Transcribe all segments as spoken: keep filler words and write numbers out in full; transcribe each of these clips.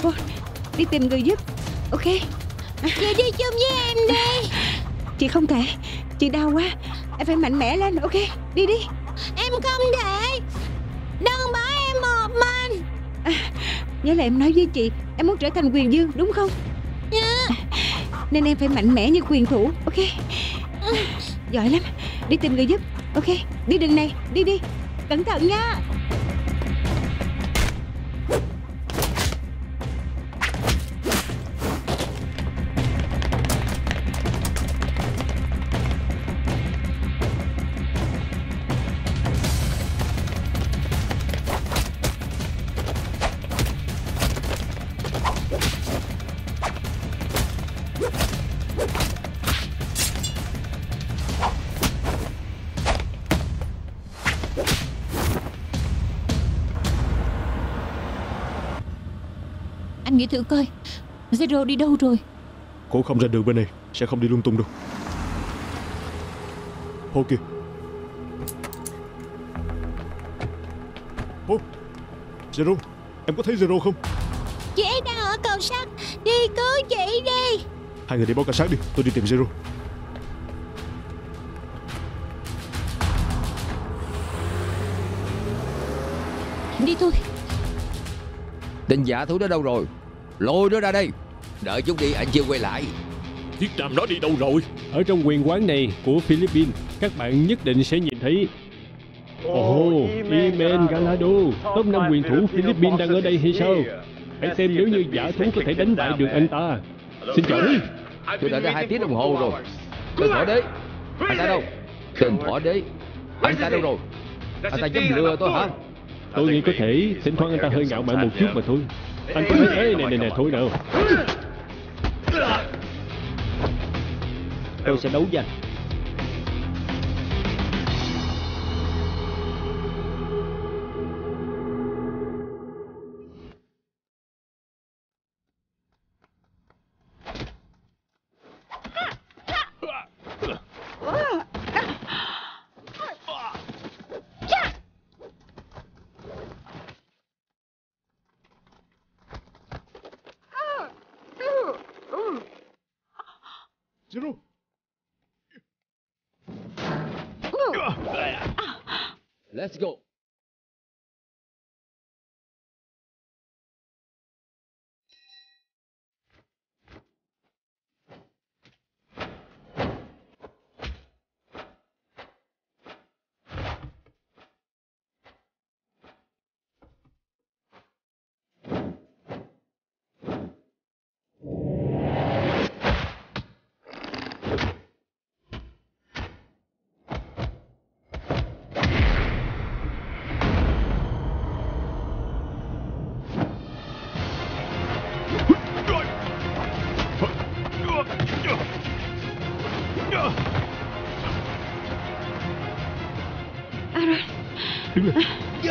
phone. Đi tìm người giúp. Ok. Chị đi chung với em đi. Chị không thể. Chị đau quá. Em phải mạnh mẽ lên. Ok. Đi đi. Em không thể. Đừng bỏ em một mình. à, Nhớ là em nói với chị em muốn trở thành quyền dương đúng không? Dạ. Nên em phải mạnh mẽ như quyền thủ. Ok. Giỏi lắm. Đi tìm người giúp. Ok. Đi đường này. Đi đi. Cẩn thận nha. Anh nghĩ thử coi Zero đi đâu rồi. Cô không ra đường bên này. Sẽ không đi lung tung đâu. Hô kìa. Hô. Zero. Em có thấy Zero không? Chị ấy đang ở cầu sắt. Đi cứu chị đi. Hai người đi báo cảnh sát đi. Tôi đi tìm Zero. Đi thôi. Tên giả thú đó đâu rồi? Lôi nó ra đây. Đợi chút đi, anh chưa quay lại. Thiết Tràm nó đi đâu rồi? Ở trong quyền quán này của Philippines, các bạn nhất định sẽ nhìn thấy. Ồ, oh, Imen Galado, top năm quyền thủ Philippines đang ở đây hay sao? Hãy xem nếu như giả thú có thể đánh bại được anh ta. Xin chào đi. Tôi đợi đã hai tiếng đồng hồ rồi. Tên thỏ đế. Anh ta đâu? Tên thỏ đế. Anh ta đâu rồi? Anh ta dám lừa tôi hả? Tôi nghĩ có thể thỉnh thoảng anh ta hơi ngạo mạn một chút mà thôi. Anh có thấy thế này này này thôi nào. Tôi sẽ đấu với anh. Zero. Let's go. Đứng lên.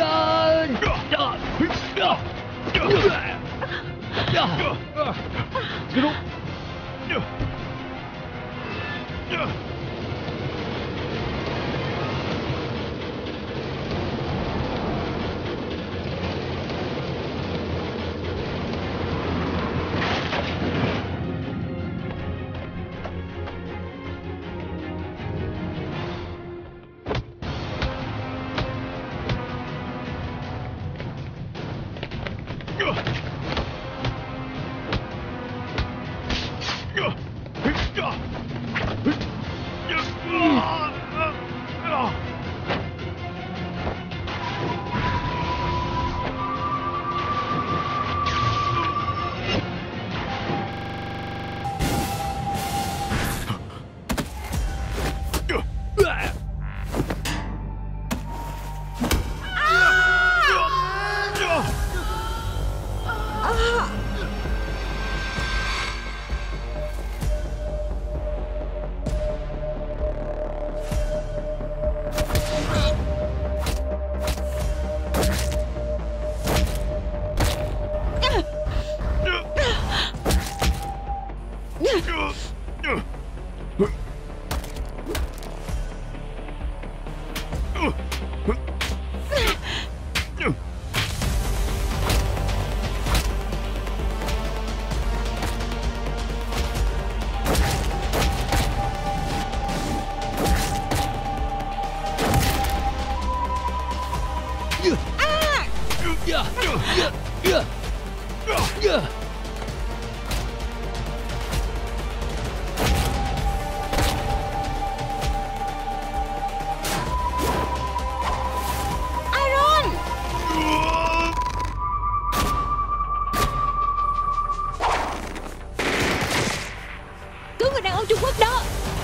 Zero. Aaron. Cứu người đàn ông Trung Quốc đó.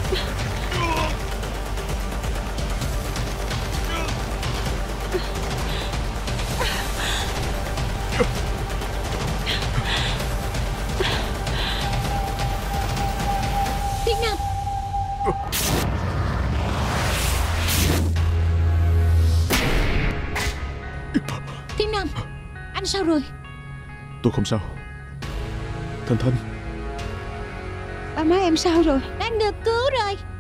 Thiên Nam. Thiên Nam, anh sao rồi? Tôi không sao. Thanh Thanh. Ba má em sao rồi? Đang được cứu rồi.